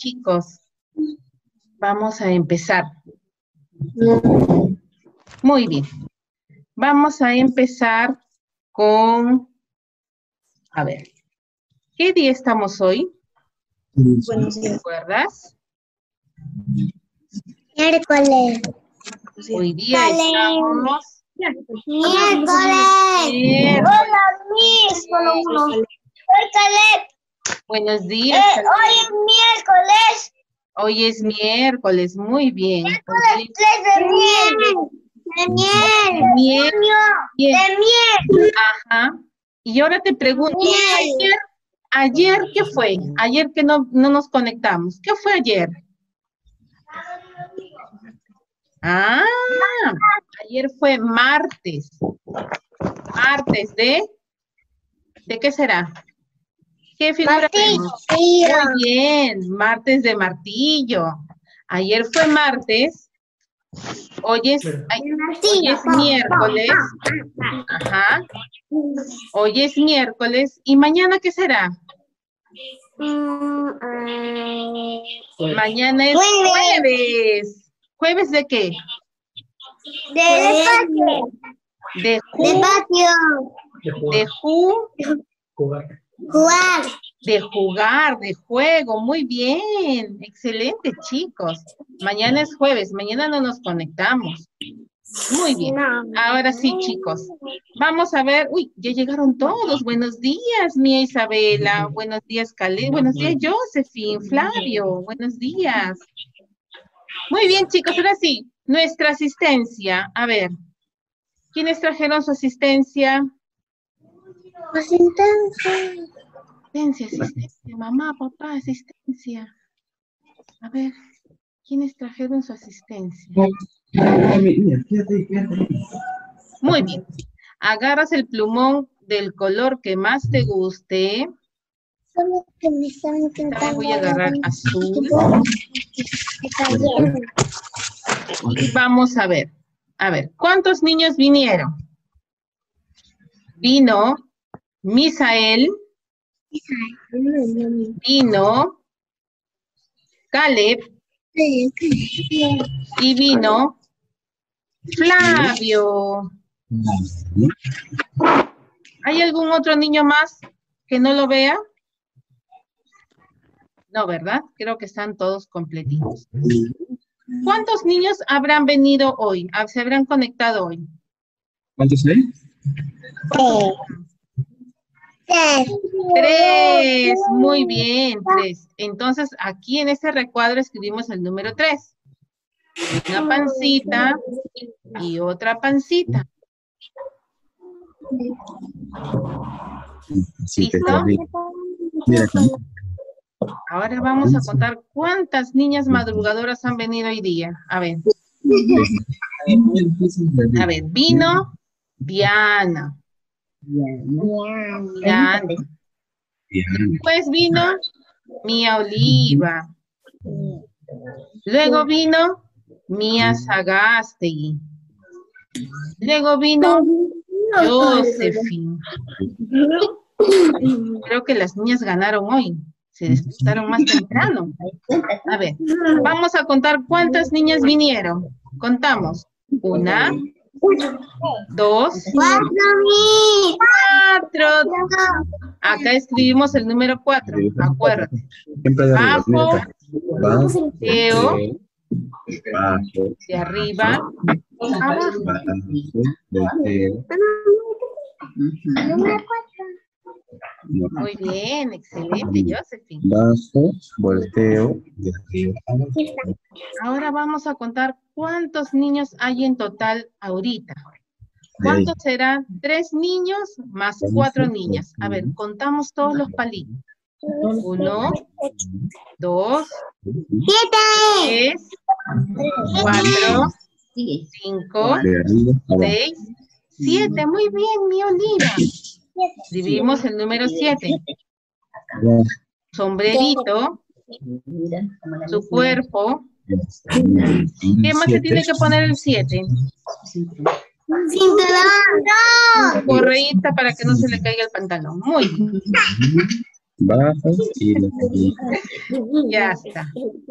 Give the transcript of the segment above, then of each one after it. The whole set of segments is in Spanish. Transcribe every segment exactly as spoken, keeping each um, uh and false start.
chicos. Vamos a empezar. Muy bien. Vamos a empezar con... A ver. ¿Qué día estamos hoy? Buenos días. ¿Recuerdas? Miércoles. Hoy día estamos... Miércoles. Miércoles. Hola, Miss. Solo uno. Miércoles. Buenos días. Eh, hoy es miércoles. Hoy es miércoles. Muy bien. Miércoles tres de miel. De miel. Miel. De miel. Ajá. Y ahora te pregunto, Miel. ayer, ayer, ¿qué fue? Ayer que no, no nos conectamos. ¿Qué fue ayer? Ah, ayer fue martes. Martes de... ¿De qué será? ¿Qué figura tenemos? Muy bien, martes de martillo. Ayer fue martes. Hoy es, ay, hoy es miércoles. Ajá. Hoy es miércoles. ¿Y mañana qué será? Mañana es jueves. ¿Jueves de qué? De patio. De ju, De patio. de ju, Jugar. de jugar, de juego. Muy bien. Excelente, chicos. Mañana es jueves. Mañana no nos conectamos. Muy bien. Ahora sí, chicos. Vamos a ver. Uy, ya llegaron todos. Buenos días, Mía Isabela. Buenos días, Caleb. Buenos días, Josephine, Flavio. Buenos días. Muy bien, chicos. Ahora sí, nuestra asistencia. A ver. ¿Quiénes trajeron su asistencia? Asistencia. Asistencia, asistencia. Mamá, papá, asistencia. A ver. ¿Quiénes trajeron su asistencia? Muy bien. Agarras el plumón del color que más te guste. Solo que me están intentando. Voy a agarrar azul. Y vamos a ver. A ver, ¿cuántos niños vinieron? Vino Misael. Vino Caleb. Y vino Flavio. ¿Hay algún otro niño más que no lo vea? No, ¿verdad? Creo que están todos completitos. ¿Cuántos niños habrán venido hoy? ¿Se habrán conectado hoy? ¿Cuántos hay? Tres. Tres. Muy bien, tres. Entonces, aquí en este recuadro escribimos el número tres. Una pancita y otra pancita. ¿Listo? Mira acá. Ahora vamos a contar cuántas niñas madrugadoras han venido hoy día. A ver. A ver, vino Diana. Diana. Después vino Mía Oliva. Luego vino Mía Sagástegui. Luego vino Josephine. Creo que las niñas ganaron hoy. Se despertaron más temprano. A ver, vamos a contar cuántas niñas vinieron. Contamos. Una, dos, cuatro. Acá escribimos el número cuatro. Acuérdate. Bajo, volteo, de arriba, abajo. Muy bien, excelente, Josephine. Bajo, volteo, de arriba. Ahora vamos a contar cuántos niños hay en total ahorita. ¿Cuántos serán? Tres niños más cuatro niñas. A ver, contamos todos los palitos. Uno, dos, tres, cuatro, cinco, seis, siete. Muy bien, mi Oliva. Escribimos el número siete. Sombrerito, su cuerpo. ¿Qué más se tiene que poner el siete? Cinturón. Correíta para que no se le caiga el pantalón. Muy bien. bajo y la carita. Ya está.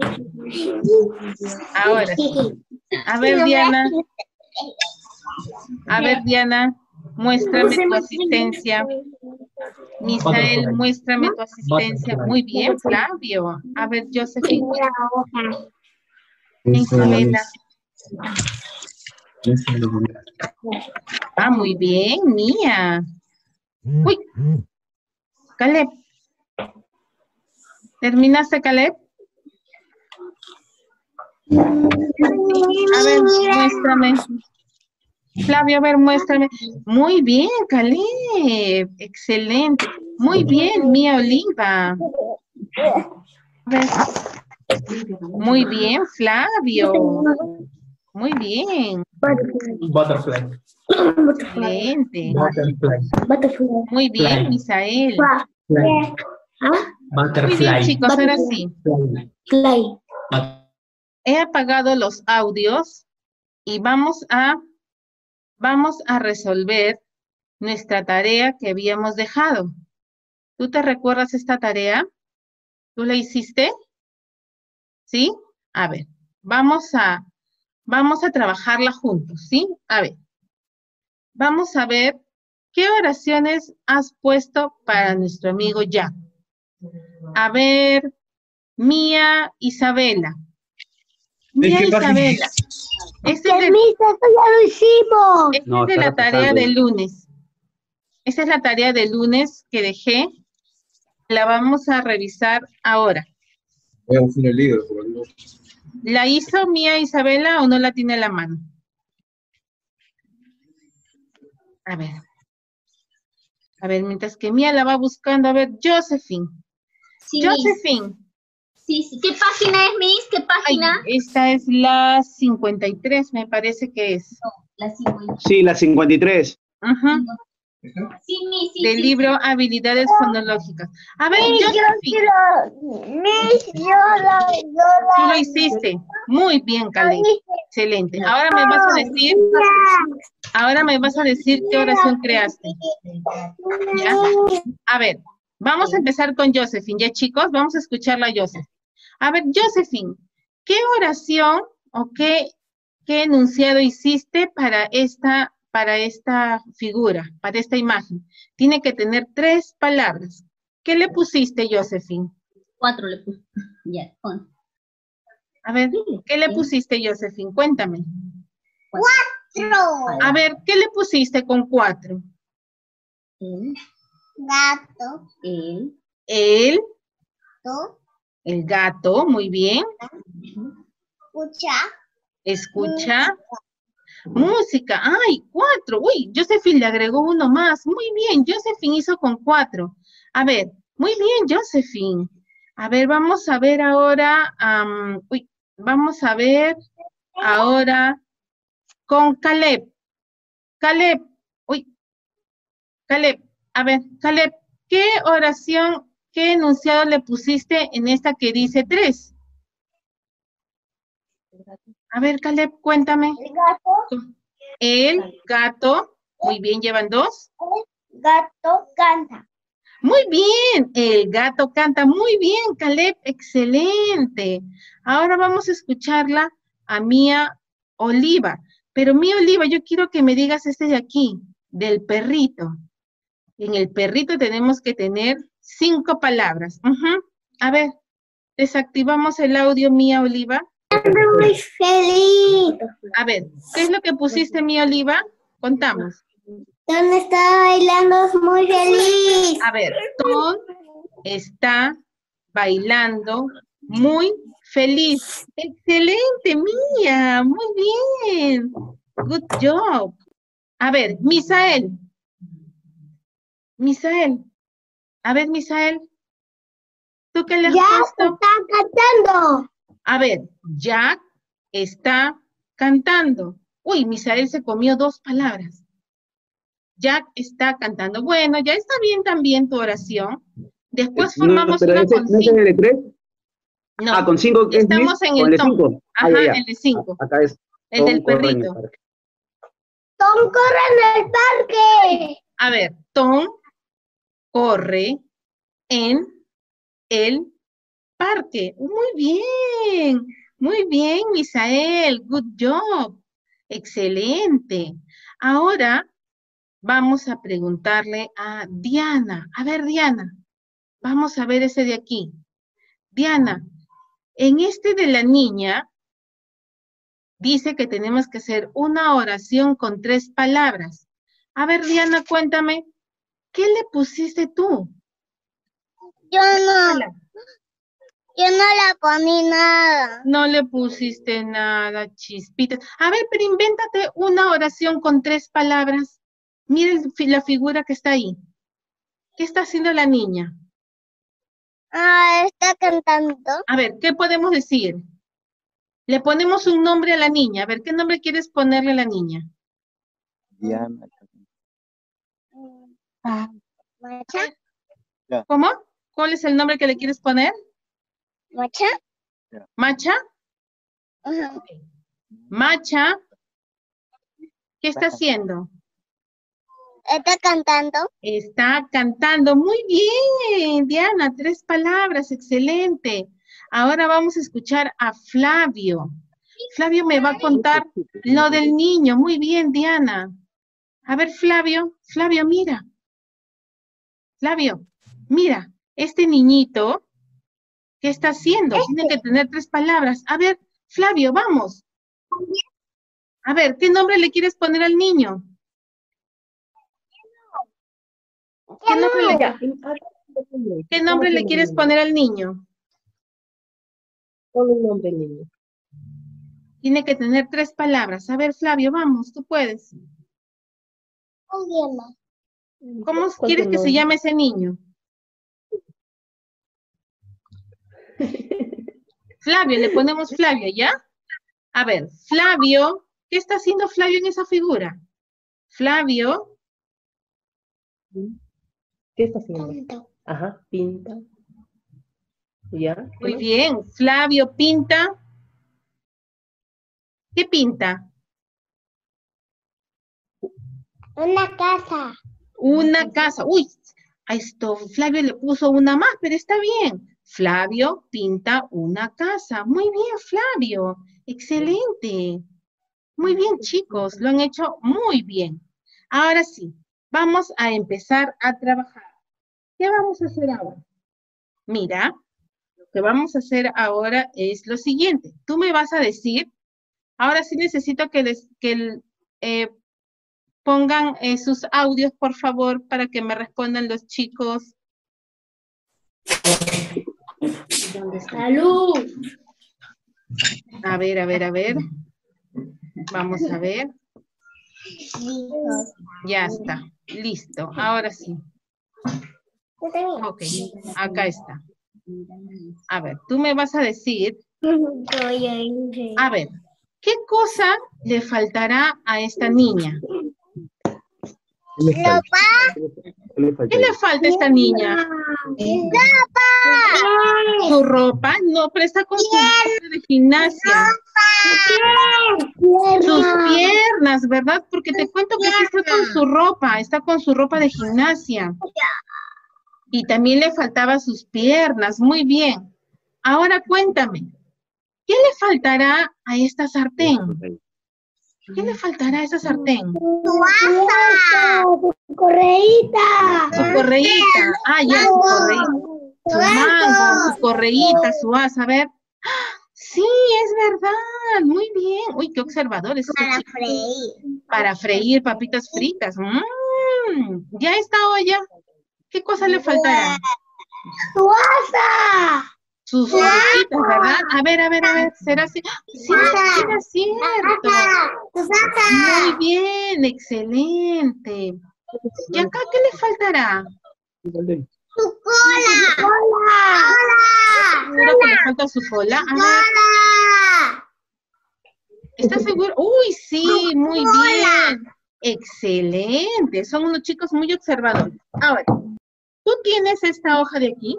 Ahora sí. A ver, Diana. A ver, Diana, muéstrame tu asistencia. Misael, muéstrame tu asistencia. Muy bien, Flavio. A ver, Josephine. Isabela. Ah, muy bien, Mía. Uy. Caleb. ¿Terminaste, Caleb? A ver, muéstrame. Flavio, a ver, muéstrame. Muy bien, Caleb. Excelente. Muy bien, Mía Oliva. A ver. Muy bien, Flavio. Muy bien. Butterfly. Excelente. Butterfly. Muy bien, Misael. Fly. Butterfly. Muy bien, chicos, ahora sí. Fly. He apagado los audios y vamos a, vamos a resolver nuestra tarea que habíamos dejado. ¿Tú te recuerdas esta tarea? ¿Tú la hiciste? ¿Sí? A ver, vamos a, vamos a trabajarla juntos, ¿sí? A ver, vamos a ver qué oraciones has puesto para nuestro amigo Jack. A ver, Mía Isabela. Mía Isabela. Este es de, Esto ya lo hicimos. este No, es de está la tarea repasando. del lunes. Esta es la tarea del lunes que dejé. La vamos a revisar ahora. Voy a buscar el libro. Pero no. ¿La hizo Mía Isabela o no la tiene a la mano? A ver. A ver, mientras que Mía la va buscando. A ver, Josephine. Sí, Josephine. sí, sí. ¿Qué página es, Miss? ¿Qué Ay, página? esta es la cincuenta y tres, me parece que es. La cincuenta. Sí, la cincuenta y tres. Ajá. Sí, Miss, sí, Del sí, libro Habilidades Fonológicas. A ver, sí. Josephine. Miss, yo la, yo la. Tú lo hiciste. Muy bien, Caleb. Excelente. Ahora me vas a decir, ahora me vas a decir qué oración creaste. ¿Ya? A ver, vamos a empezar con Josephine. ¿Ya, chicos? Vamos a escucharla a Josephine. A ver, Josephine, ¿qué oración o qué, qué enunciado hiciste para esta, para esta figura, para esta imagen? Tiene que tener tres palabras. ¿Qué le pusiste, Josephine? Cuatro le puse. Ya, con. A ver, ¿qué le pusiste, Josephine? Cuéntame. Cuatro. A ver, ¿qué le pusiste con cuatro? El gato. El El, gato. el gato, muy bien. Escucha. Escucha. Música, ay, cuatro. Uy, Josephine le agregó uno más. Muy bien, Josephine hizo con cuatro. A ver, muy bien, Josephine. A ver, vamos a ver ahora. Um, uy, vamos a ver ahora con Caleb. Caleb, uy, Caleb, a ver, Caleb, ¿qué oración, qué enunciado le pusiste en esta que dice tres? A ver, Caleb, cuéntame. El gato. El gato, muy bien, llevan dos. El gato canta. Muy bien, el gato canta. Muy bien, Caleb, excelente. Ahora vamos a escucharla a Mía Oliva. Pero Mía Oliva, yo quiero que me digas este de aquí, del perrito. En el perrito tenemos que tener cinco palabras. Uh-huh. A ver, desactivamos el audio, Mía Oliva. Muy feliz. A ver, ¿qué es lo que pusiste, Mía Oliva? Contamos. Don está bailando muy feliz. A ver, Tom está bailando muy feliz. Excelente, Mía. Muy bien. Good job. A ver, Misael. Misael. A ver, Misael. ¿Tú qué le has Ya puesto? está cantando. A ver, Jack está cantando. Uy, Misael se comió dos palabras. Jack está cantando. Bueno, ya está bien también tu oración. Después formamos no, pero una ese, con ¿no es cinco. el de tres? No, Ah, con cinco es estamos Miss, en con el de Tom. cinco. Ah, Ajá, ya, ya. el de cinco. Ah, acá es. El del Tom corre en el perrito. parque. Tom corre en el parque. A ver, Tom corre en el parque. Muy bien, muy bien, Misael. Good job. Excelente. Ahora vamos a preguntarle a Diana. A ver, Diana, vamos a ver ese de aquí. Diana, en este de la niña, dice que tenemos que hacer una oración con tres palabras. A ver, Diana, cuéntame, ¿qué le pusiste tú? Yo no, yo no le poní nada. No le pusiste nada, chispita. A ver, pero invéntate una oración con tres palabras. Miren la figura que está ahí. ¿Qué está haciendo la niña? Ah, está cantando. A ver, ¿qué podemos decir? Le ponemos un nombre a la niña. A ver, ¿qué nombre quieres ponerle a la niña? Diana. ¿Macha? ¿Cómo? ¿Cuál es el nombre que le quieres poner? ¿Macha? ¿Macha? Ajá. Macha. ¿Qué está haciendo? Está cantando. Está cantando. Muy bien, Diana. Tres palabras. Excelente. Ahora vamos a escuchar a Flavio. Flavio me va a contar lo del niño. Muy bien, Diana. A ver, Flavio. Flavio, mira. Flavio, mira. Este niñito, ¿qué está haciendo? Tiene que tener tres palabras. A ver, Flavio, vamos. A ver, ¿qué nombre le quieres poner al niño? ¿Qué nombre le, ¿qué nombre le quieres poner al niño? Pon un nombre, niño. Tiene que tener tres palabras. A ver, Flavio, vamos, tú puedes. ¿Cómo quieres que se llame ese niño? Flavio, le ponemos Flavio, ¿ya? A ver, Flavio, ¿qué está haciendo Flavio en esa figura? Flavio. ¿Qué está haciendo? Ajá, pinta. ¿Ya? Muy bien, Flavio pinta. ¿Qué pinta? Una casa. Una casa. Uy, a esto Flavio le puso una más, pero está bien. Flavio pinta una casa. Muy bien, Flavio. Excelente. Muy bien, chicos. Lo han hecho muy bien. Ahora sí, vamos a empezar a trabajar. ¿Qué vamos a hacer ahora? Mira, lo que vamos a hacer ahora es lo siguiente. Tú me vas a decir, ahora sí necesito que, les, que eh, pongan eh, sus audios, por favor, para que me respondan los chicos. ¡Salud! A ver, a ver, a ver. Vamos a ver. Ya está. Listo. Ahora sí. Ok. Acá está. A ver, tú me vas a decir. A ver, ¿qué cosa le faltará a esta niña? ¿Qué le falta a esta niña? ¡Ropa! ¿Su ropa? No, pero está con su ropa de gimnasia. Sus piernas, ¿verdad? Porque te cuento que sí está con su ropa, está con su ropa de gimnasia. Y también le faltaba sus piernas, muy bien. Ahora cuéntame, ¿qué le faltará a esta sartén? ¿Qué le faltará a esa sartén? ¡Su asa! ¡Su correíta! Su correíta. Ah, ya, su correíta. Su mango, su correíta, su asa. A ver. Sí, es verdad. Muy bien. Uy, qué observadores. Para freír. Para freír papitas fritas. Mm, ya esta olla. ¿Qué cosa le faltará? ¡Su asa! Sus orejitas, ¿verdad? A ver, a ver, a ver. ¿Será así? Sí, era cierto. Muy bien, excelente. ¿Y acá qué le faltará? ¡Su cola! ¡Cola! ¿Seguro que le falta su cola? A ver. ¿Estás seguro? Uy, sí, muy bien. Excelente. Son unos chicos muy observadores. Ahora, ¿tú tienes esta hoja de aquí?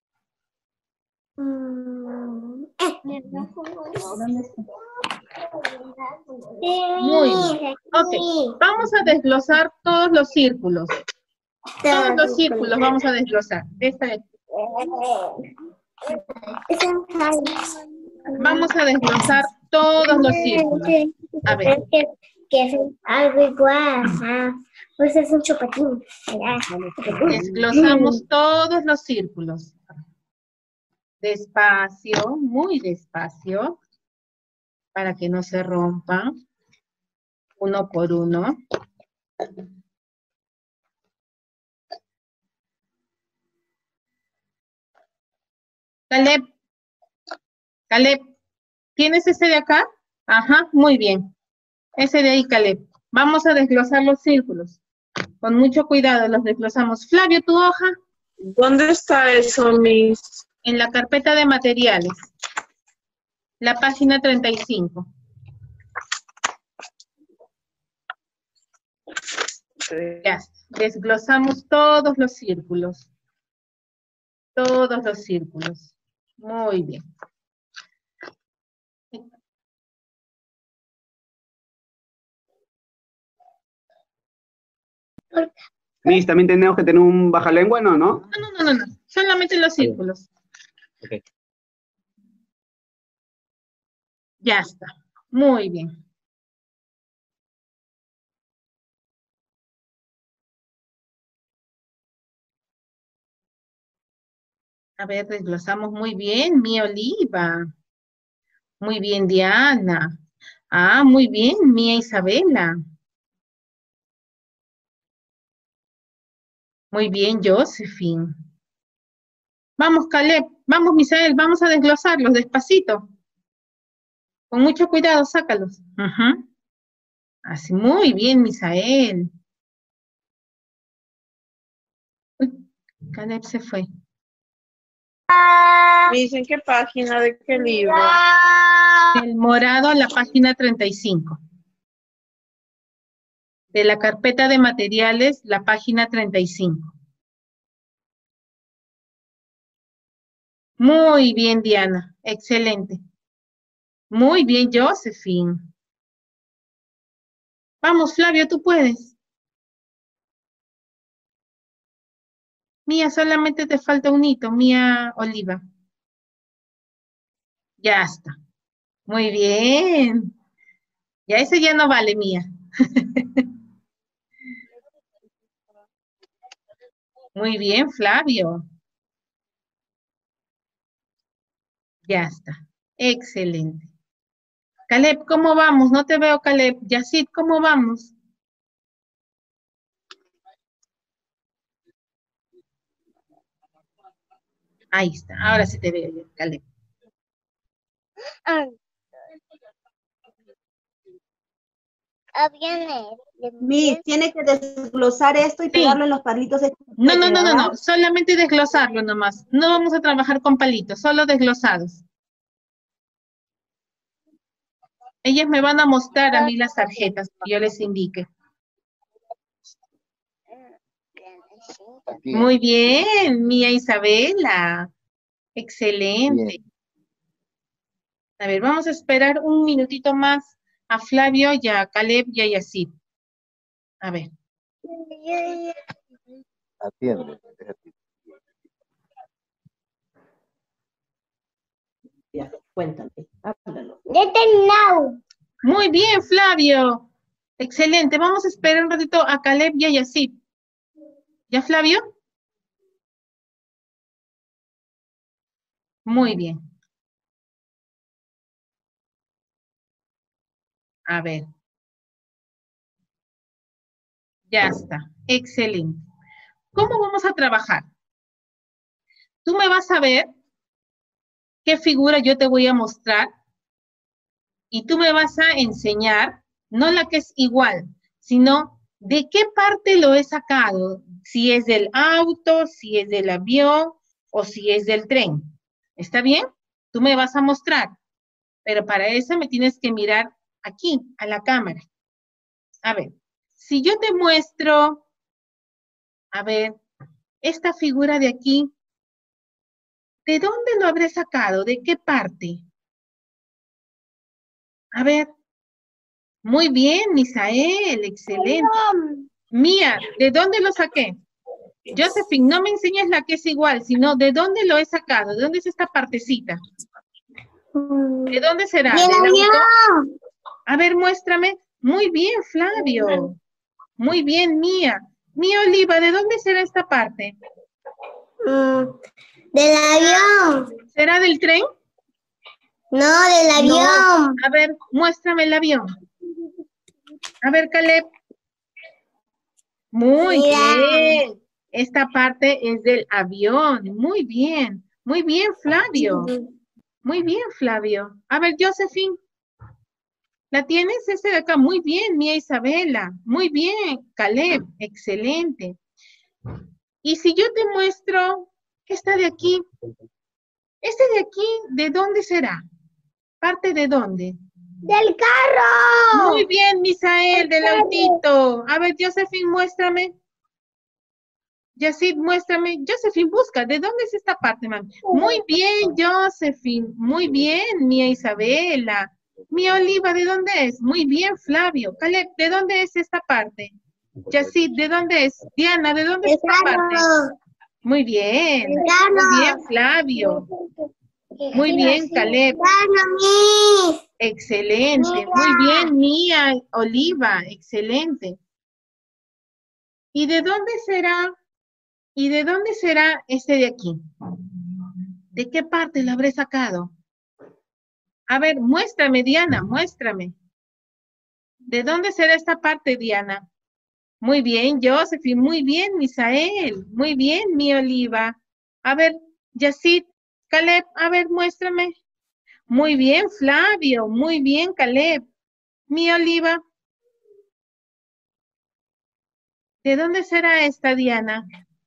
Muy bien. Ok, vamos a desglosar todos los círculos. Todos los círculos vamos a desglosar. Esta de aquí. Vamos a desglosar todos los círculos. A ver. Que, que es algo igual. Ajá. Pues es un chupatín. Desglosamos todos los círculos. Despacio, muy despacio, para que no se rompan, uno por uno. Caleb, Caleb, ¿tienes ese de acá? Ajá, muy bien. Ese de ahí, Caleb. Vamos a desglosar los círculos. Con mucho cuidado los desglosamos. Flavio, ¿tu hoja? ¿Dónde está eso, Miss? En la carpeta de materiales. La página treinta y cinco. Ya, desglosamos todos los círculos. Todos los círculos. Muy bien. Miss, también tenemos que tener un bajalengua, ¿no? ¿no? No, no, no, no, no. Solamente los círculos. Okay. Ya está. Muy bien. A ver, desglosamos muy bien, mi Oliva. Muy bien, Diana. Ah, muy bien, Mía Isabela. Muy bien, Josephine. Vamos, Caleb. Vamos, Misael. Vamos a desglosarlos despacito. Con mucho cuidado, sácalos. Uh-huh. Así, muy bien, Misael. Uy, Caleb se fue. Miss, ¿en qué página? ¿De qué libro? El morado, la página treinta y cinco. De la carpeta de materiales, la página treinta y cinco. Muy bien, Diana. Excelente. Muy bien, Josephine. Vamos, Flavio, tú puedes. Mía, solamente te falta un hito. Mía Oliva. Ya está. Muy bien. Ya ese ya no vale, Mía. Muy bien, Flavio. Ya está. Excelente. Caleb, ¿cómo vamos? No te veo, Caleb. Yacid, ¿cómo vamos? Ahí está. Ahora sí te veo, Caleb. Miss, tiene que desglosar esto y Sí. pegarlo en los palitos. De No, no, no, no, no. Solamente desglosarlo nomás. No vamos a trabajar con palitos, solo desglosados. Ellas me van a mostrar a mí las tarjetas que yo les indique. Aquí. Muy bien, Mía Isabela. Excelente. Bien. A ver, vamos a esperar un minutito más a Flavio y a Caleb y a Yacid. A ver. Atiende. Ya, cuéntame, háblalo. Muy bien, Flavio. Excelente. Vamos a esperar un ratito a Caleb y a Yacid. ¿Ya, Flavio? Muy bien. A ver. Ya está. Excelente. ¿Cómo vamos a trabajar? Tú me vas a ver qué figura yo te voy a mostrar y tú me vas a enseñar, no la que es igual, sino de qué parte lo he sacado, si es del auto, si es del avión o si es del tren. ¿Está bien? Tú me vas a mostrar, pero para eso me tienes que mirar aquí, a la cámara. A ver, si yo te muestro, a ver, esta figura de aquí, ¿de dónde lo habré sacado? ¿De qué parte? A ver. Muy bien, Misael, excelente. Mía, ¿de dónde lo saqué? Josephine, no me enseñes la que es igual, sino de dónde lo he sacado, de dónde es esta partecita. ¿De dónde será? ¡Del ¿Del auto? avión! A ver, muéstrame. Muy bien, Flavio. Muy bien, Mía. Mía Oliva, ¿de dónde será esta parte? Mm, del avión. ¿Será del tren? No, del avión. A ver, muéstrame el avión. A ver, Caleb. Muy Mira. bien. Esta parte es del avión. Muy bien. Muy bien, Flavio. Muy bien, Flavio. A ver, Josephine. ¿La tienes? Este de acá. Muy bien, Mía Isabela. Muy bien, Caleb. Excelente. Y si yo te muestro esta de aquí. Este de aquí, ¿de dónde será? ¿Parte de dónde? ¡Del carro! Muy bien, Misael, del autito. A ver, Josephine, muéstrame. Yacid, muéstrame. Josephine, busca. ¿De dónde es esta parte, mami? Muy bien, Josephine. Muy bien, Mía Isabela. Mía Oliva, ¿de dónde es? Muy bien, Flavio. Caleb, ¿de dónde es esta parte? Yacid, ¿de dónde es? Diana, ¿de dónde es ¡El esta parte? carro! Muy bien. ¡El carro! Muy bien, Flavio. Muy bien, Caleb. ¡Carro, Miss! Excelente. Mira. Muy bien, Mía Oliva. Excelente. ¿Y de dónde será? ¿Y de dónde será este de aquí? ¿De qué parte lo habré sacado? A ver, muéstrame, Diana, muéstrame. ¿De dónde será esta parte, Diana? Muy bien, Josephine, muy bien, Misael, muy bien, mi Oliva. A ver, Yacid, Caleb, a ver, muéstrame. Muy bien, Flavio, muy bien, Caleb. Mi Oliva. ¿De dónde será esta, Diana?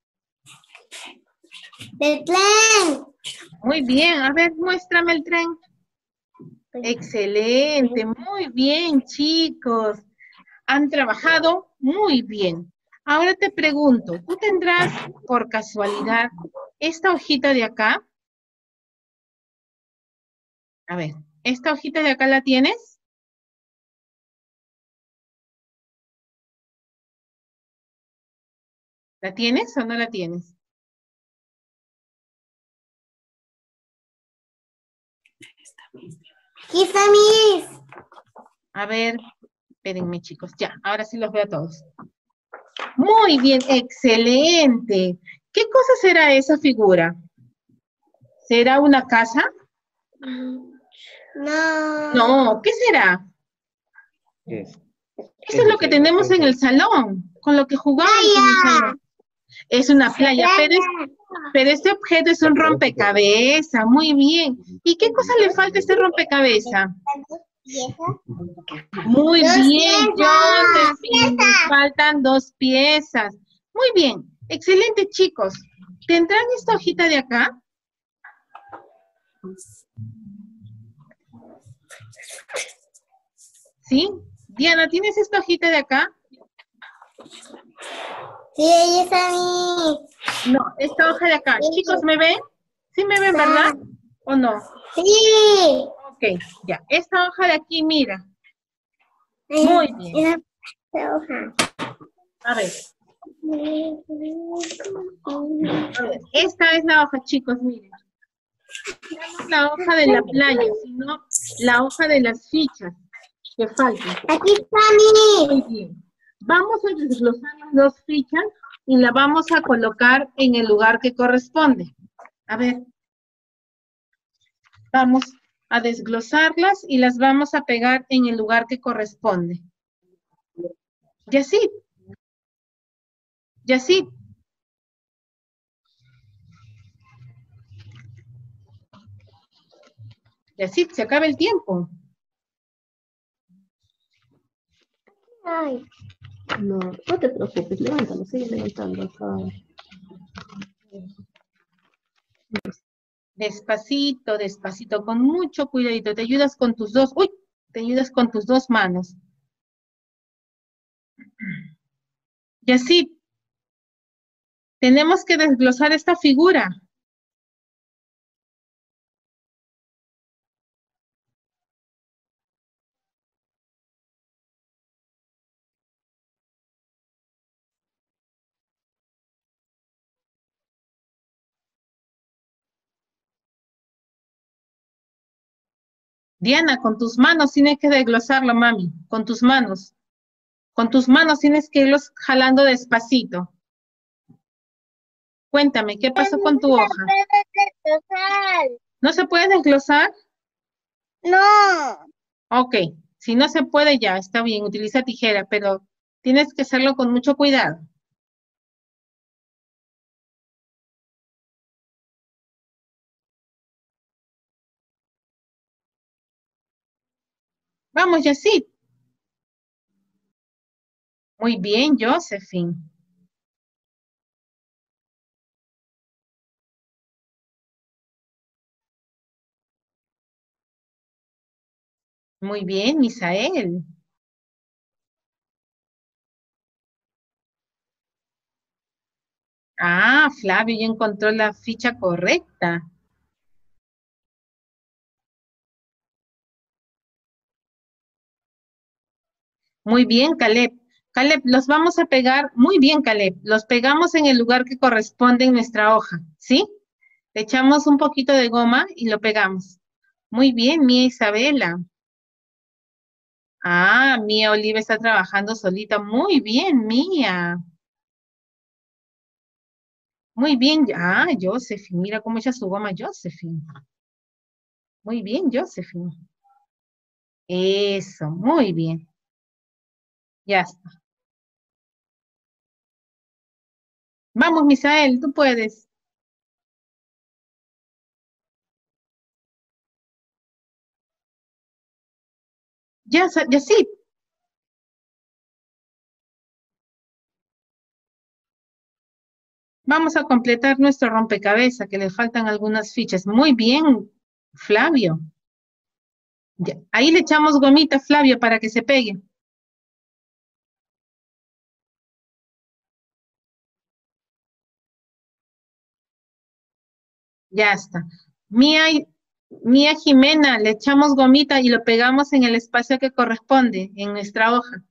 ¡Del tren! Muy bien, a ver, muéstrame el tren. Excelente, muy bien, chicos. Han trabajado muy bien. Ahora te pregunto, ¿tú tendrás por casualidad esta hojita de acá? A ver, ¿esta hojita de acá la tienes? ¿La tienes o no la tienes? ¡Quizá, Miss! A ver, espérenme, chicos. Ya, ahora sí los veo a todos. Muy bien, excelente. ¿Qué cosa será esa figura? ¿Será una casa? No. No, ¿qué será? ¿Qué es? Eso es lo que tenemos en el salón, con lo que jugamos en el salón. Es una playa, pero, es- pero este objeto es un rompecabezas. Muy bien. ¿Y qué cosa le falta a este rompecabezas? Muy Dos bien, piezas. Josephine. Le faltan dos piezas. Muy bien. Excelente, chicos. ¿Tendrán esta hojita de acá? ¿Sí? Diana, ¿tienes esta hojita de acá? Sí, ahí está Miss. No, esta hoja de acá. Chicos, ¿me ven? ¿Sí me ven, verdad? ¿O no? Sí. Ok, ya. Esta hoja de aquí, mira. Muy bien. Esa hoja. A ver, a ver. Esta es la hoja, chicos, miren. Ya no es la hoja de la playa, sino la hoja de las fichas que faltan. Aquí está Miss. Muy bien. Vamos a desglosar las dos fichas y la vamos a colocar en el lugar que corresponde. A ver. Vamos a desglosarlas y las vamos a pegar en el lugar que corresponde. Yacid. Yacid. Yacid, se acaba el tiempo. Ay. No, no te preocupes, levántalo, sigue levantando acá. Despacito, despacito, con mucho cuidadito. Te ayudas con tus dos, uy, te ayudas con tus dos manos. Yacid, tenemos que desglosar esta figura. Diana, con tus manos tienes que desglosarlo, mami. Con tus manos. Con tus manos tienes que irlos jalando despacito. Cuéntame, ¿qué pasó con tu hoja? ¿No se puede desglosar? No. Ok, si no se puede ya, está bien, utiliza tijera, pero tienes que hacerlo con mucho cuidado. Vamos, Yacid. Muy bien, Josephine. Muy bien, Misael. Ah, Flavio ya encontró la ficha correcta. Muy bien, Caleb. Caleb, los vamos a pegar. Muy bien, Caleb. Los pegamos en el lugar que corresponde en nuestra hoja, ¿sí? Le echamos un poquito de goma y lo pegamos. Muy bien, Mía Isabela. Ah, Mía Oliva está trabajando solita. Muy bien, Mía. Muy bien. Ah, Josephine. Mira cómo echa su goma, Josephine. Muy bien, Josephine. Eso, muy bien. Ya está. Vamos, Misael, tú puedes. Ya, sa- ya sí. Vamos a completar nuestro rompecabezas, que le faltan algunas fichas. Muy bien, Flavio. Ya, ahí le echamos gomita, Flavio, para que se pegue. Ya está. Mía, y- Mía Jimena, le echamos gomita y lo pegamos en el espacio que corresponde, en nuestra hoja.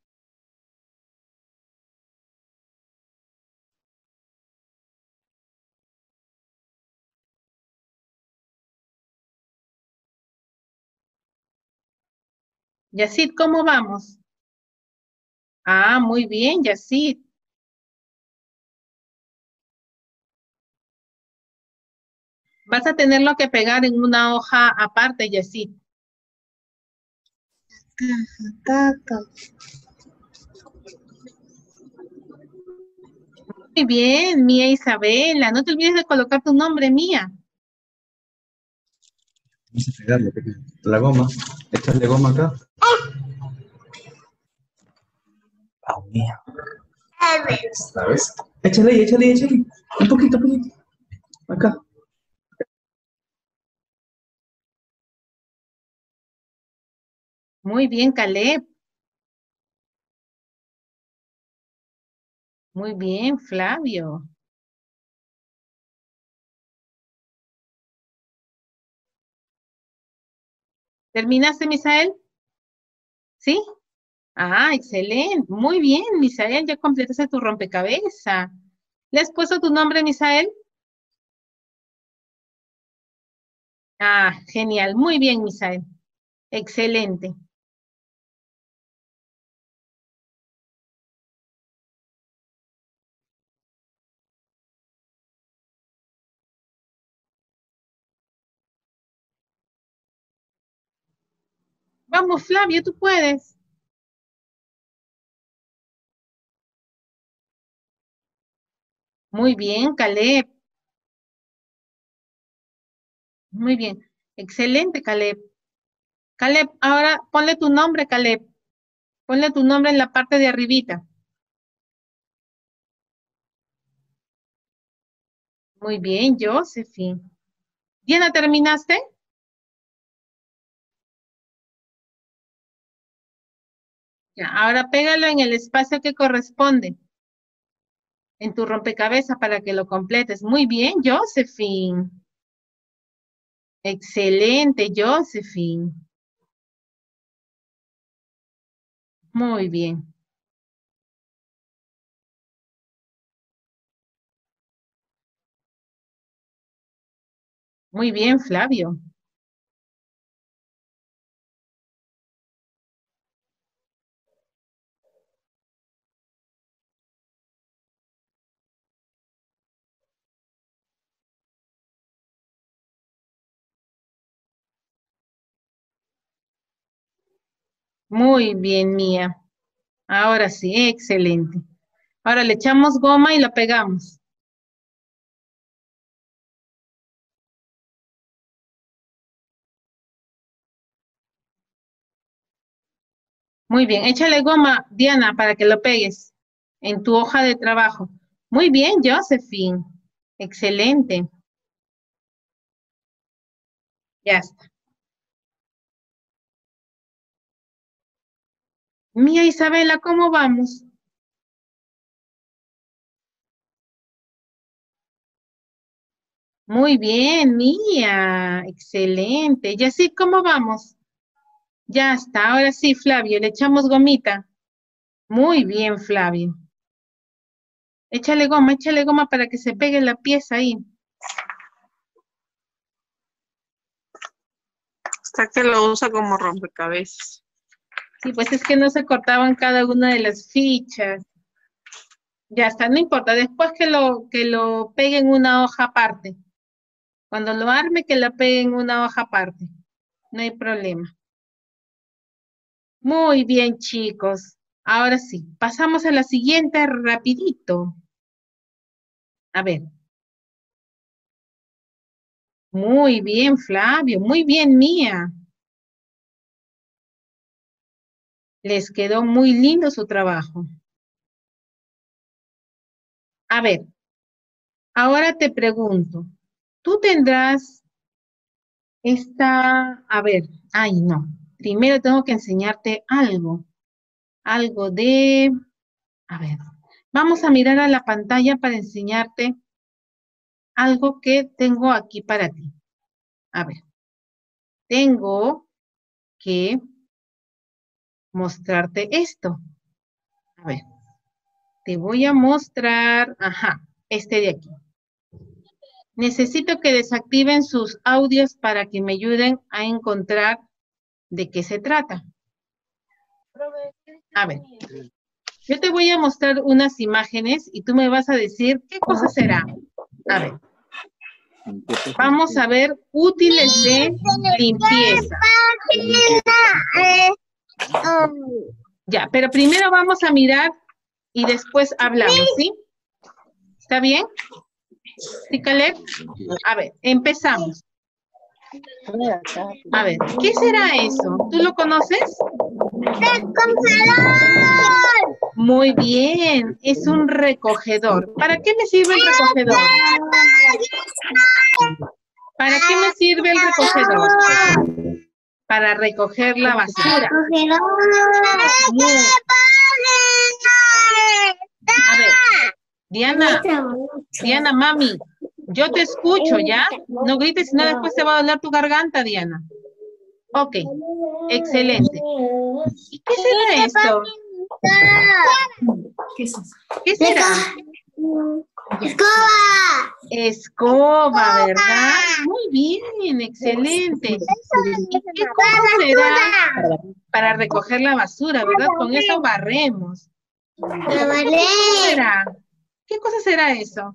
Yacid, ¿cómo vamos? Ah, muy bien, Yacid. Vas a tenerlo que pegar en una hoja aparte, Yacid. Muy bien, Mía Isabela. No te olvides de colocar tu nombre, Mía. Vamos a pegarle la goma. Echarle goma acá. Ah, mía. ¿Sabes? Échale, échale, échale. Un poquito, un poquito. Acá. Muy bien, Caleb. Muy bien, Flavio. ¿Terminaste, Misael? ¿Sí? Ah, excelente. Muy bien, Misael. Ya completaste tu rompecabezas. ¿Le has puesto tu nombre, Misael? Ah, genial. Muy bien, Misael. Excelente. Vamos, Flavio, tú puedes. Muy bien, Caleb. Muy bien. Excelente, Caleb. Caleb, ahora ponle tu nombre, Caleb. Ponle tu nombre en la parte de arribita. Muy bien, Josephine. Diana, ¿terminaste? Ya, ahora pégalo en el espacio que corresponde, en tu rompecabezas para que lo completes. Muy bien, Josephine. Excelente, Josephine. Muy bien. Muy bien, Flavio. Muy bien, Mía. Ahora sí, excelente. Ahora le echamos goma y la pegamos. Muy bien, échale goma, Diana, para que lo pegues en tu hoja de trabajo. Muy bien, Josephine. Excelente. Ya está. Mía Isabela, ¿cómo vamos? Muy bien, Mía. Excelente. Y así, ¿cómo vamos? Ya está. Ahora sí, Flavio, le echamos gomita. Muy bien, Flavio. Échale goma, échale goma para que se pegue la pieza ahí. Hasta que lo usa como rompecabezas. Sí, pues es que no se cortaban cada una de las fichas. Ya está, no importa. Después que lo, que lo pegue en una hoja aparte. Cuando lo arme, que la pegue en una hoja aparte. No hay problema. Muy bien, chicos. Ahora sí, pasamos a la siguiente rapidito. A ver. Muy bien, Flavio. Muy bien, Mía. Les quedó muy lindo su trabajo. A ver. Ahora te pregunto. ¿Tú tendrás esta... A ver. Ay, no. Primero tengo que enseñarte algo. Algo de... A ver. Vamos a mirar a la pantalla para enseñarte algo que tengo aquí para ti. A ver. Tengo que mostrarte esto. A ver. Te voy a mostrar... Ajá. Este de aquí. Necesito que desactiven sus audios para que me ayuden a encontrar de qué se trata. A ver. Yo te voy a mostrar unas imágenes y tú me vas a decir qué cosa será. A ver. Vamos a ver útiles de limpieza. Ya, pero primero vamos a mirar y después hablamos, ¿sí? ¿Está bien? ¿Sí, Caleb? A ver, empezamos. A ver, ¿qué será eso? ¿Tú lo conoces? Muy bien, es un recogedor. ¿Para qué me sirve el recogedor? ¿Para qué me sirve el recogedor? Para recoger la basura. Muy. A ver, Diana, Diana, mami, yo te escucho, ¿ya? No grites, si no después te va a doler tu garganta, Diana. Ok, excelente. ¿Y qué será esto? ¿Qué es eso? ¿Qué será? Escoba. Escoba, ¿verdad? Muy bien, excelente. ¿Y qué cosa será para recoger la basura, verdad? Con eso barremos. La barré. ¿Qué será? ¿Qué cosa será eso?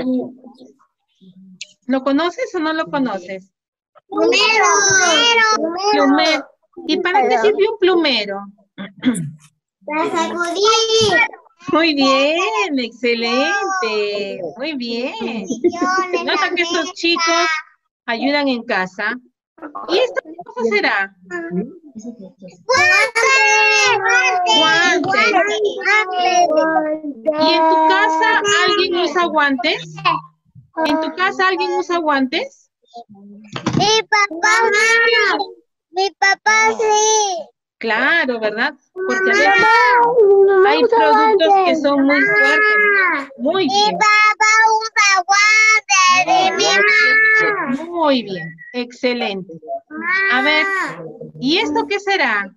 ¿Lo conoces o no lo conoces? Plumero. Plumero. ¿Y para qué sirve un plumero? Para sacudir. Muy bien, excelente. Muy bien. Nota que estos chicos ayudan en casa. ¿Y esto qué cosa será? Guantes. ¿Y en tu casa alguien usa guantes? ¿En tu casa alguien usa guantes? Mi papá, mi papá sí. Claro, ¿verdad? Porque a veces hay productos que son muy fuertes. Muy bien. Mi papá usa guantes. Mi mamá. Muy bien, excelente. A ver, ¿y esto qué será?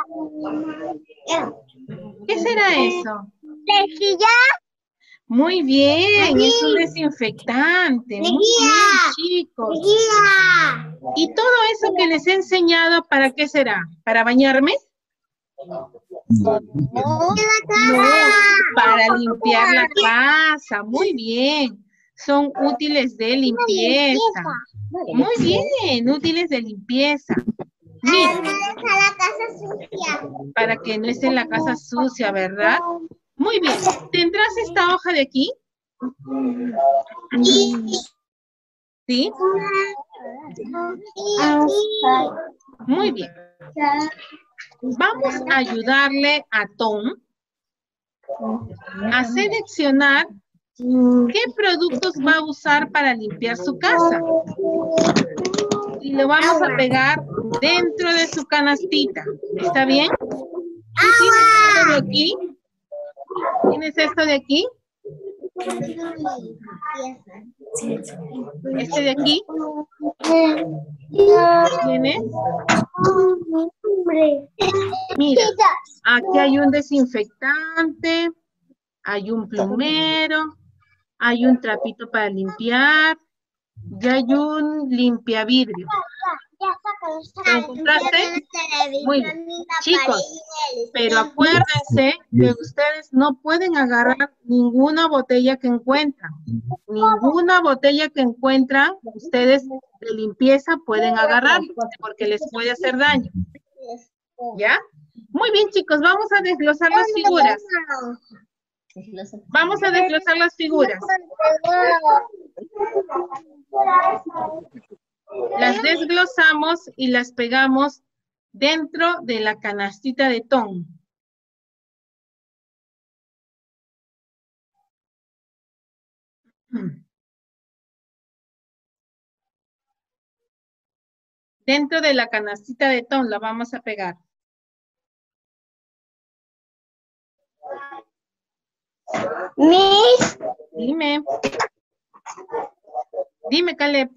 ¿Qué será eso? Lejía. Muy bien, es un desinfectante. Muy bien, chicos. Lejía. ¿Y todo eso que les he enseñado, para qué será? ¿Para bañarme? No, para limpiar la casa. Muy bien. Son útiles de limpieza. Muy bien, útiles de limpieza. Mira. Para no dejar la casa sucia. Para que no esté en la casa sucia, ¿verdad? Muy bien. ¿Tendrás esta hoja de aquí? ¿Sí? Muy bien. Vamos a ayudarle a Tom a seleccionar qué productos va a usar para limpiar su casa. Y lo vamos a pegar dentro de su canastita. ¿Está bien? ¿Tienes esto de aquí? ¿Tienes esto de aquí? ¿Este de aquí? ¿Tienes? Mira, aquí hay un desinfectante, hay un plumero, hay un trapito para limpiar y hay un limpiavidrio. ¿Lo encontraste? Muy bien. Chicos, pero acuérdense que ustedes no pueden agarrar ninguna botella que encuentran. Ninguna botella que encuentran, ustedes de limpieza pueden agarrar porque les puede hacer daño. ¿Ya? Muy bien, chicos, vamos a desglosar las figuras. Vamos a desglosar las figuras. Las desglosamos y las pegamos dentro de la canastita de Tom. Dentro de la canastita de Tom la vamos a pegar. Miss. Dime. Dime, Caleb.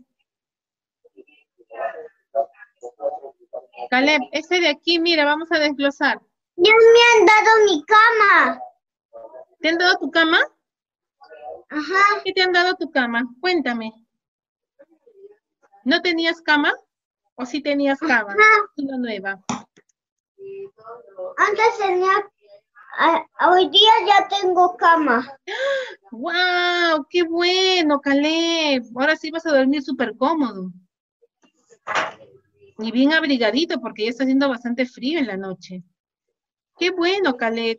Caleb, ese de aquí, mira, vamos a desglosar. Ya me han dado mi cama. ¿Te han dado tu cama? Ajá. ¿Qué te han dado tu cama? Cuéntame. ¿No tenías cama? ¿O sí tenías cama? Ajá. Una nueva. Antes tenía... ah, hoy día ya tengo cama. ¡Wow! ¡Qué bueno, Caleb! Ahora sí vas a dormir súper cómodo. Y bien abrigadito porque ya está haciendo bastante frío en la noche. ¡Qué bueno, Caleb!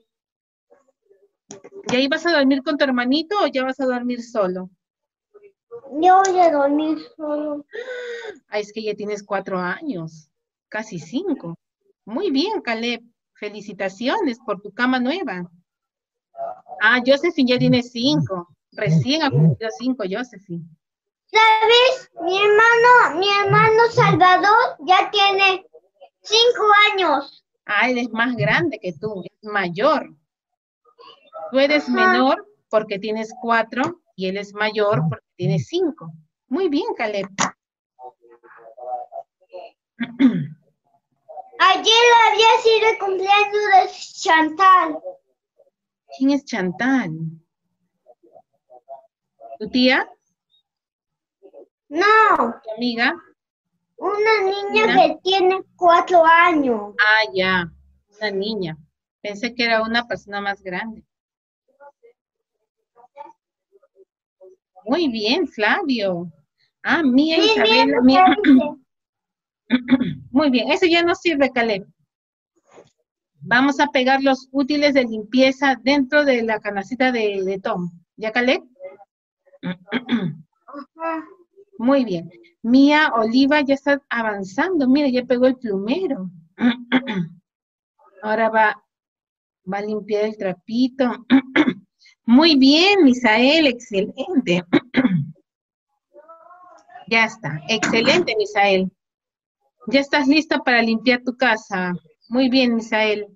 ¿Y ahí vas a dormir con tu hermanito o ya vas a dormir solo? Yo voy a dormir solo. Ah, es que ya tienes cuatro años. Casi cinco. Muy bien, Caleb. Felicitaciones por tu cama nueva. Ah, Josephine ya tiene cinco. Recién ha cumplido cinco, Josephine. ¿Sabes? Mi hermano, mi hermano Salvador ya tiene cinco años. Ah, él es más grande que tú, es mayor. Tú eres Ajá. menor porque tienes cuatro y él es mayor porque tiene cinco. Muy bien, Caleb. Ayer había sido el cumpleaños de Chantal. ¿Quién es Chantal? ¿Tu tía? No, ¿Tu amiga? una niña Mira. que tiene cuatro años. Ah, ya, una niña. Pensé que era una persona más grande. Muy bien, Flavio. Ah, Mía Sí, Isabel. mira, Mía. parece. Muy bien, ese ya no sirve, Caleb. Vamos a pegar los útiles de limpieza dentro de la canacita de, de Tom. ¿Ya, Caleb? Ajá. Muy bien. Mía Oliva ya está avanzando. Mira, ya pegó el plumero. Ahora va, va a limpiar el trapito. Muy bien, Misael, excelente. Ya está, excelente, Misael. Ya estás lista para limpiar tu casa. Muy bien, Misael.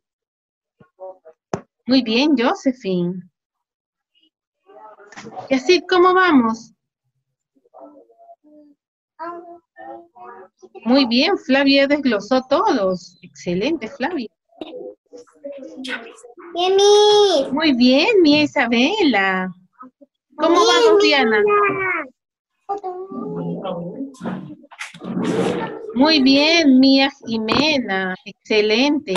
Muy bien, Josephine. Y así, ¿cómo vamos? Muy bien, Flavia desglosó todos. Excelente, Flavia. Mimi. Muy bien, Mía Isabela. ¿Cómo vamos, Diana? Muy bien, Mía Jimena. Excelente.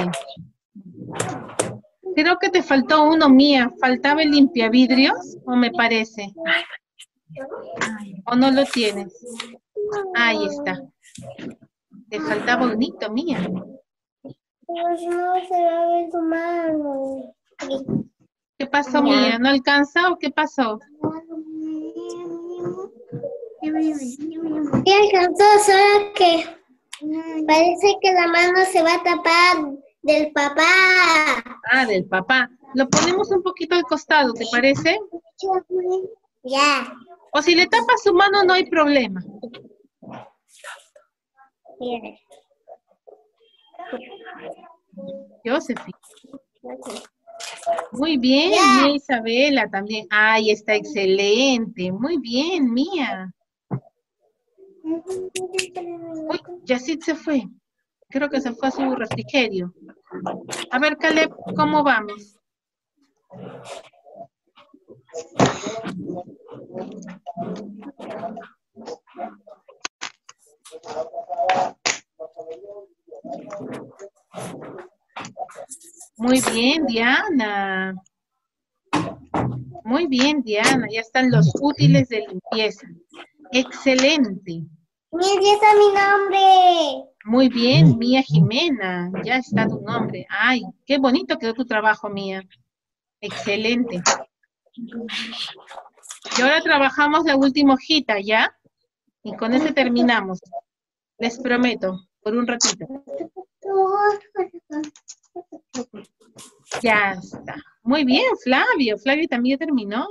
Creo que te faltó uno, Mía. ¿Faltaba el limpiavidrios? ¿O me parece? ¿O no lo tienes? Ahí está. Te faltaba un hito, Mía. Pues no se lave su mano. ¿Qué pasó, Mía? ¿No alcanza o qué pasó? Sí alcanzó, solo que parece que la mano se va a tapar del papá. Ah, del papá. Lo ponemos un poquito al costado, ¿te parece? Ya. O si le tapa su mano no hay problema. Josephine. Muy bien, Ya. Mía Isabela también. Ay, está excelente. Muy bien, Mía. Uy, Yacit se fue. Creo que se fue a su refrigerio. A ver, Caleb, ¿cómo vamos? Muy bien, Diana. Muy bien, Diana. Ya están los útiles de limpieza. Excelente. Mira, está mi nombre. Muy bien, Mía Jimena. Ya está tu nombre. Ay, qué bonito quedó tu trabajo, Mía. Excelente. Y ahora trabajamos la última hojita, ¿ya? Y con ese terminamos. Les prometo, por un ratito. Ya está. Muy bien, Flavio. Flavio también ya terminó.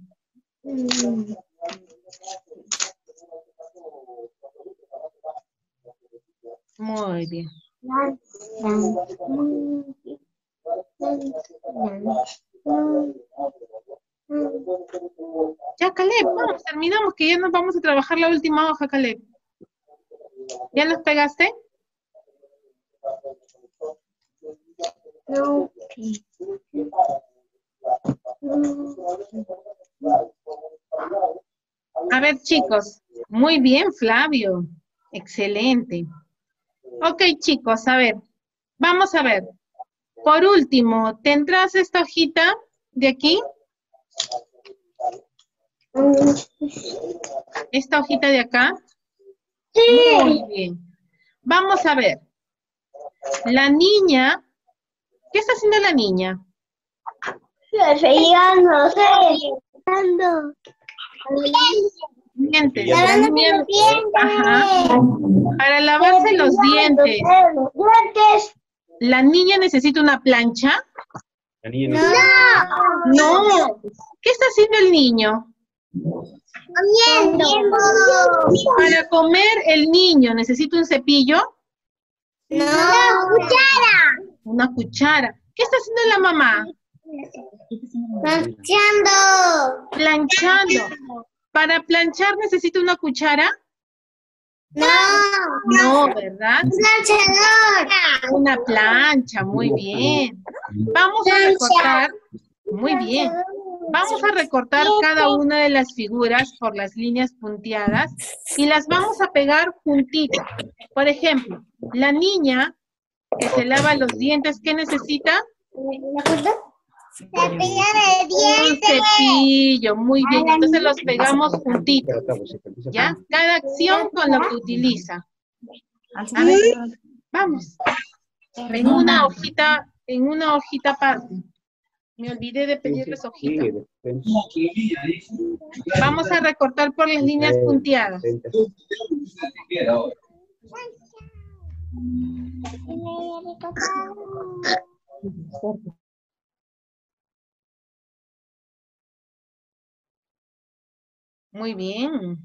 Muy bien. Ya, Caleb, vamos, terminamos, que ya nos vamos a trabajar la última hoja, Caleb. ¿Ya los pegaste? No. A ver, chicos. Muy bien, Flavio. Excelente. Ok, chicos, a ver. Vamos a ver. Por último, ¿tendrás esta hojita de aquí? ¿Esta hojita de acá? Sí. Muy bien. Vamos a ver. La niña. ¿Qué está haciendo la niña? Fregando, fregando. Dientes. Lavando Bien. los dientes. Ajá. Para lavarse los dientes. Dientes. ¿La niña necesita una plancha? La niña No. No. ¿Qué está haciendo el niño? Comiendo. Para comer el niño, ¿necesita un cepillo? No. Cuchara. Una cuchara. ¿Qué está haciendo la mamá? Planchando. Planchando. ¿Para planchar necesita una cuchara? No. No, ¿verdad? Planchador. Una plancha, muy bien. Vamos a recortar, muy bien. Vamos a recortar cada una de las figuras por las líneas punteadas y las vamos a pegar juntitas. Por ejemplo, la niña que se lava los dientes, ¿qué necesita? Cepillar de Un dientes. cepillo, muy bien. Entonces los pegamos juntitos, ¿ya? Cada acción con lo que utiliza. A ver, vamos. En una hojita, en una hojita aparte. Me olvidé de pedirles hojita. Vamos a recortar por las líneas punteadas. Muy bien.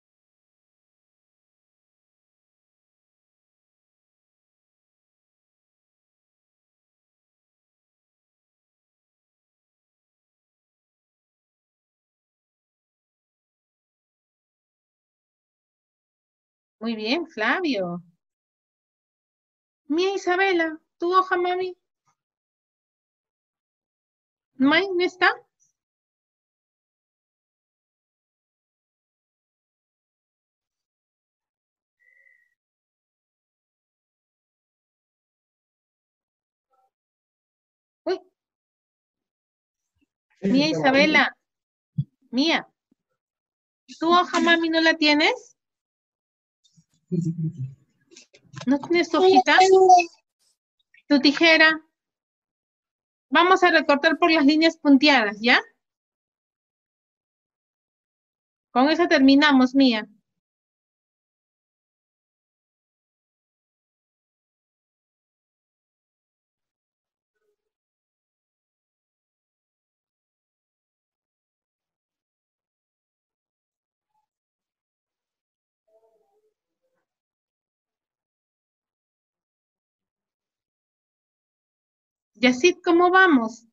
Muy bien, Flavio. Mía Isabela, ¿tu hoja, mami? ¿No hay? ¿No está? Uy. Mía Isabela. Mía. ¿Tu hoja, mami, no la tienes? ¿No tienes tu hojita? ¿Tu tijera? Vamos a recortar por las líneas punteadas, ¿ya? Con eso terminamos, Mía. Yacid, ¿cómo vamos?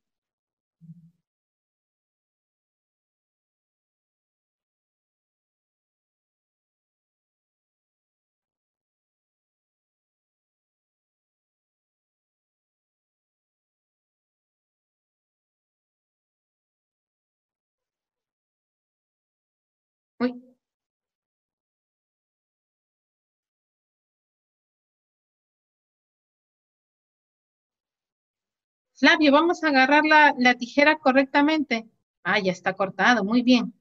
Uy. Flavio, vamos a agarrar la, la tijera correctamente. Ah, ya está cortado, muy bien.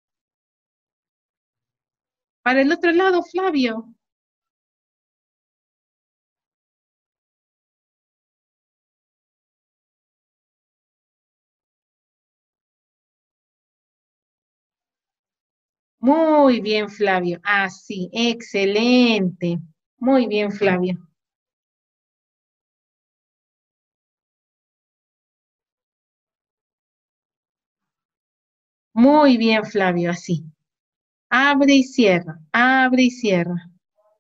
Para el otro lado, Flavio. Muy bien, Flavio. Ah, sí, excelente. Muy bien, Flavio. Muy bien, Flavio, así. Abre y cierra, abre y cierra.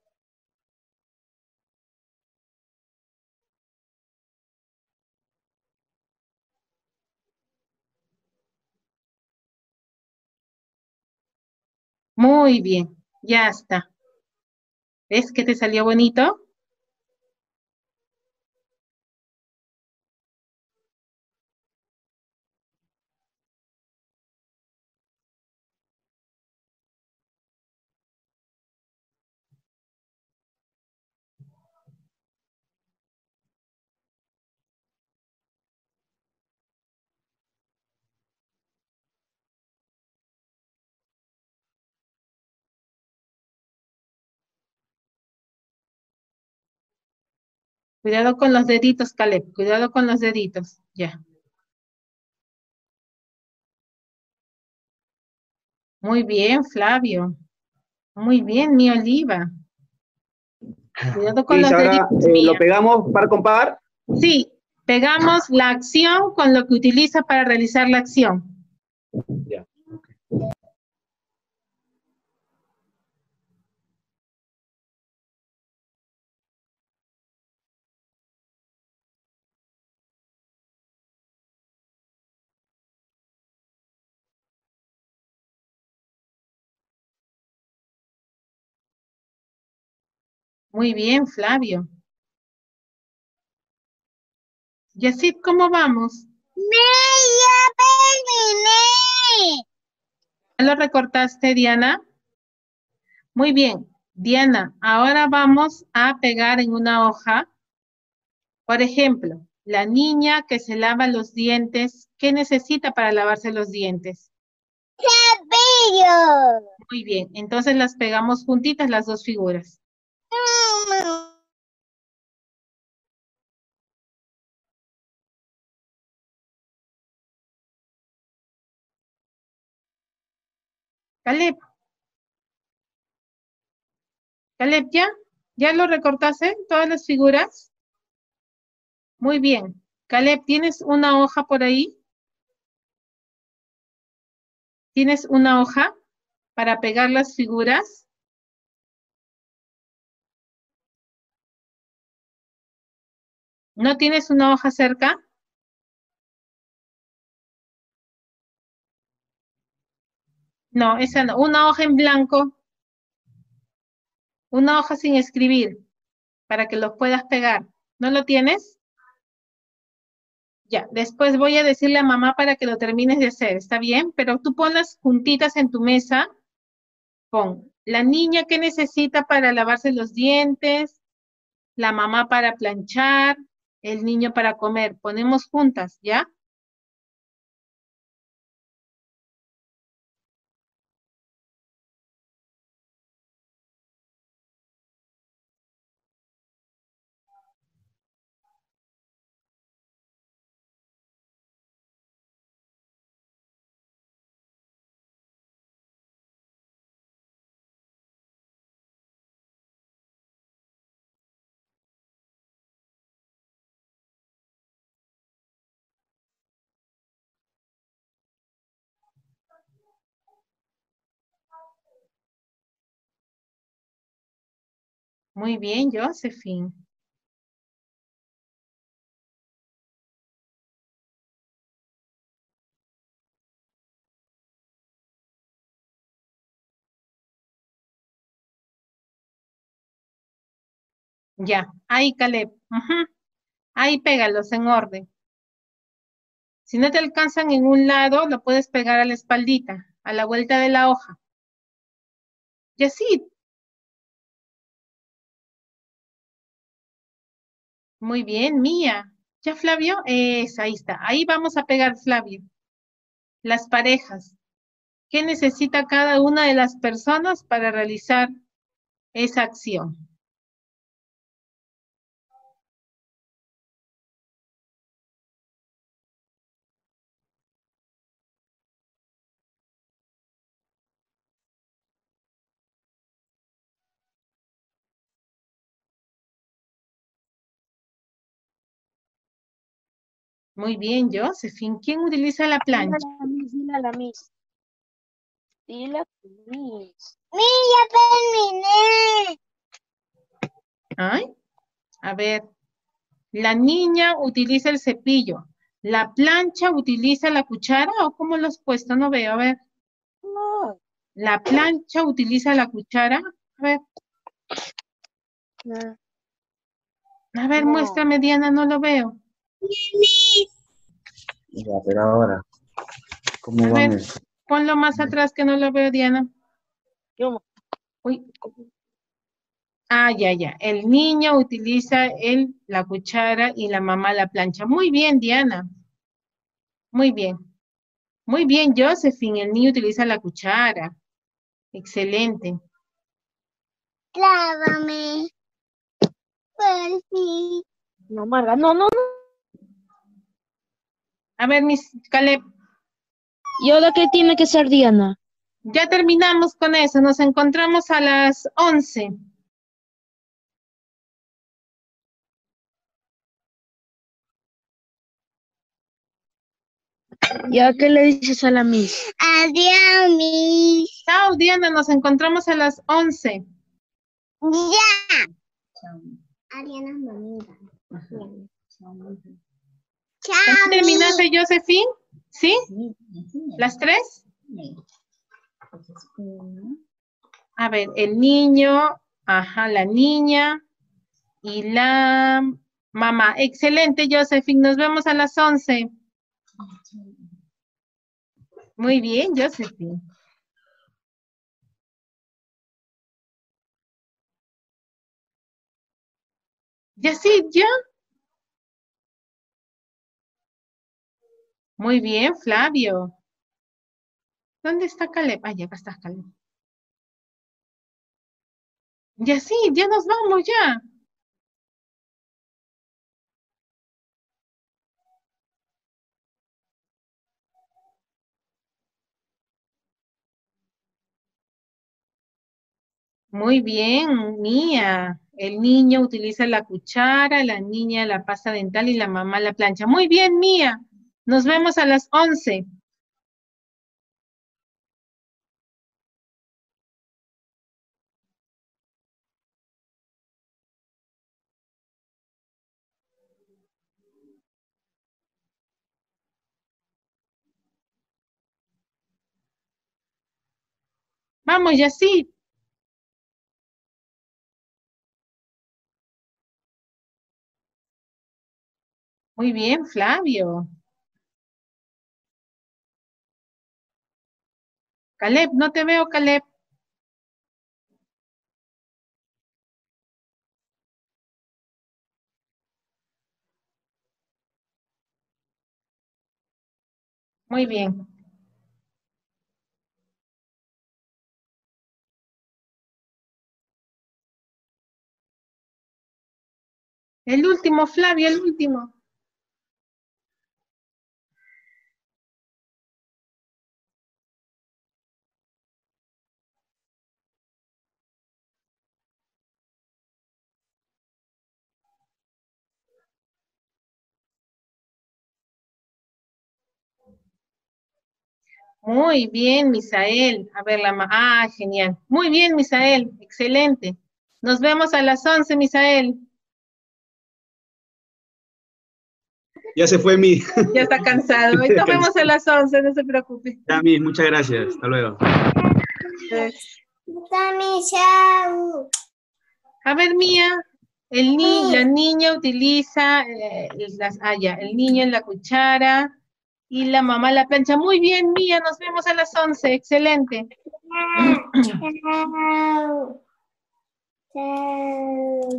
Muy bien, ya está. ¿Ves que te salió bonito? Cuidado con los deditos, Caleb. Cuidado con los deditos. Ya. Muy bien, Flavio. Muy bien, mi Oliva. Cuidado con Miss, los ahora deditos, eh, mía. lo pegamos para compar. Sí, pegamos la acción con lo que utiliza para realizar la acción. Ya. Muy bien, Flavio. Yacid, ¿cómo vamos? ya terminé. ¿Ya lo recortaste, Diana? Muy bien. Diana, ahora vamos a pegar en una hoja. Por ejemplo, la niña que se lava los dientes, ¿qué necesita para lavarse los dientes? Cepillo. Muy bien, entonces las pegamos juntitas las dos figuras. Caleb, Caleb, ¿ya? ¿Ya lo recortaste todas las figuras? Muy bien. Caleb, ¿tienes una hoja por ahí? ¿Tienes una hoja para pegar las figuras? ¿No tienes una hoja cerca? No, esa no. Una hoja en blanco. Una hoja sin escribir para que lo puedas pegar. ¿No lo tienes? Ya, después voy a decirle a mamá para que lo termines de hacer, ¿está bien? Pero tú ponlas juntitas en tu mesa. Pon la niña que necesita para lavarse los dientes, la mamá para planchar, el niño para comer. Ponemos juntas, ¿ya? Muy bien, Josephine. Ya, ahí Caleb. Ujú. Ahí pégalos en orden. Si no te alcanzan en un lado, lo puedes pegar a la espaldita, a la vuelta de la hoja. Y así. Muy bien, Mía. ¿Ya, Flavio? Es, ahí está. Ahí vamos a pegar, Flavio. Las parejas. ¿Qué necesita cada una de las personas para realizar esa acción? Muy bien, Josephine. ¿Quién utiliza la plancha? Dile a la Miss, dile a la Miss. Dile a tu Miss. Ya terminé. Ay, a ver. La niña utiliza el cepillo. ¿La plancha utiliza la cuchara o cómo lo has puesto? No veo, a ver. No. ¿La plancha utiliza la cuchara? A ver. No. A ver, No. muéstrame, Diana, no lo veo. Ya, pero ahora, ¿cómo A van ver, eso? ponlo más atrás que no lo veo, Diana. Yo. Uy. Ah, ya, ya. El niño utiliza el, la cuchara y la mamá la plancha. Muy bien, Diana. Muy bien. Muy bien, Josephine. El niño utiliza la cuchara. Excelente. Clávame. Pues sí. No, Marga, no, no, no. A ver, mis Caleb. ¿Y ahora qué tiene que ser Diana? Ya terminamos con eso. Nos encontramos a las once. ¿Ya qué le dices a la Miss? Adiós, Miss. Chao, Diana. Nos encontramos a las once. Ya. Ariana, mamita. ¿Ya Chao, terminaste, Josephine? ¿Sí? ¿Las tres? A ver, el niño, ajá, la niña y la mamá. Excelente, Josephine. Nos vemos a las once. Muy bien, Josephine. ¿Ya sí, ya? Muy bien, Flavio. ¿Dónde está Caleb? Ah, ya acá está Caleb. Ya sí, ya nos vamos, ya. Muy bien, Mía. El niño utiliza la cuchara, la niña la pasta dental y la mamá la plancha. Muy bien, Mía. Nos vemos a las once. Vamos, ya sí. Muy bien, Flavio. Caleb, no te veo, Caleb. Muy bien. El último, Flavio, el último. Muy bien, Misael. A ver, la ma- Ah, genial. Muy bien, Misael. Excelente. Nos vemos a las once, Misael. Ya se fue mi. Ya está cansado. Y nos vemos a las once, no se preocupe. Ya, Miss, muchas gracias. Hasta luego. También, chao. A ver, Mía, el ni la niña utiliza eh, las, ah, ya, el niño en la cuchara y la mamá la plancha. Muy bien, Mía, nos vemos a las once. Excelente. Chao. Chao.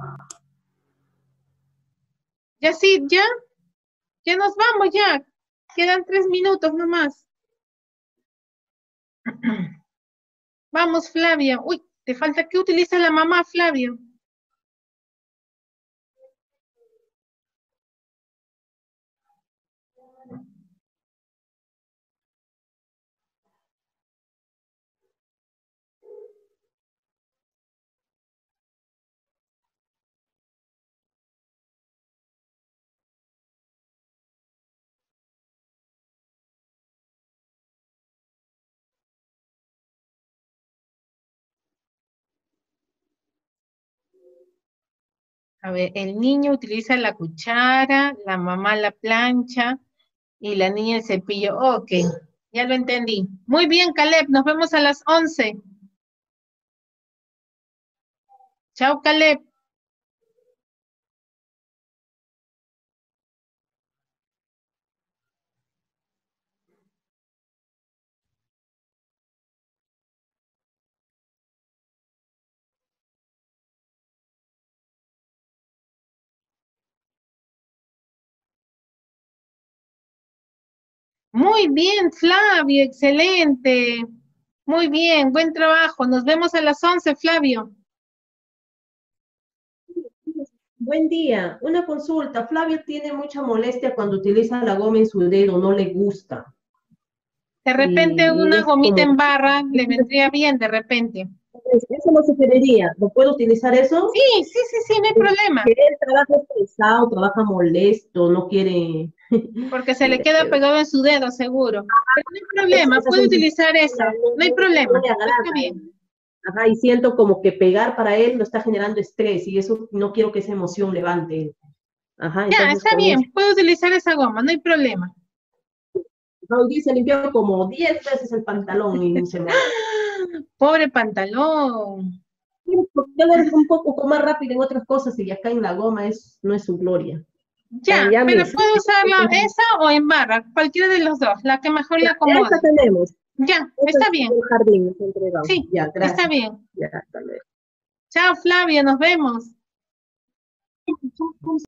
Ya sí, ya. Ya nos vamos, ya. Quedan tres minutos nomás. Vamos, Flavia. Uy, te falta que utiliza la mamá, Flavio. A ver, el niño utiliza la cuchara, la mamá la plancha y la niña el cepillo. Ok, ya lo entendí. Muy bien, Caleb, nos vemos a las once. Chao, Caleb. Muy bien, Flavio, excelente. Muy bien, buen trabajo. Nos vemos a las once, Flavio. Buen día. Una consulta. Flavio tiene mucha molestia cuando utiliza la goma en su dedo, no le gusta. De repente Y una es gomita como- en barra le vendría bien, de repente. Eso lo sugeriría. ¿No puedo utilizar eso? Sí, sí, sí, sí, no hay problema. Que él trabaja estresado, trabaja molesto, no quiere... Porque se le queda pegado en su dedo, seguro. Pero no hay problema, Esa puede sensación utilizar eso. No hay problema. no le agrada. Está bien. Ajá, y siento como que pegar para él lo está generando estrés y eso no quiero que esa emoción levante él. Ajá, Ya, entonces está con bien, eso. puede utilizar esa goma, no hay problema. Hoy día se limpió como diez veces el pantalón y se molesta. Pobre pantalón. Yo lo hago un poco más rápido en otras cosas y acá en la goma es, no es su gloria. Ya, Ya, pero Miss. puede usarla esa o en barra, cualquiera de los dos, la que mejor le acomode. Esta tenemos. Ya, Esta está es bien. el jardín, está entregado. Sí, Ya, gracias. está bien. Ya, hasta luego. Chao, Flavia, nos vemos.